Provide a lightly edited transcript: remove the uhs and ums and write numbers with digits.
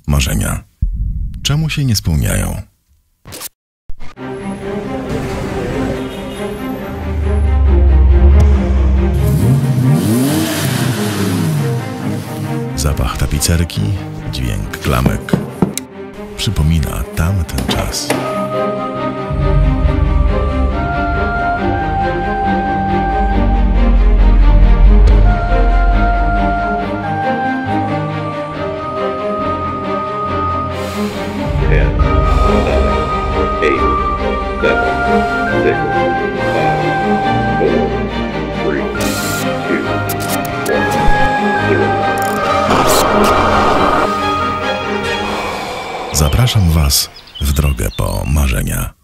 marzenia? Czemu się nie spełniają? Zapach tapicerki, dźwięk klamek przypomina tamten czas. Zapraszam Was w drogę po marzenia.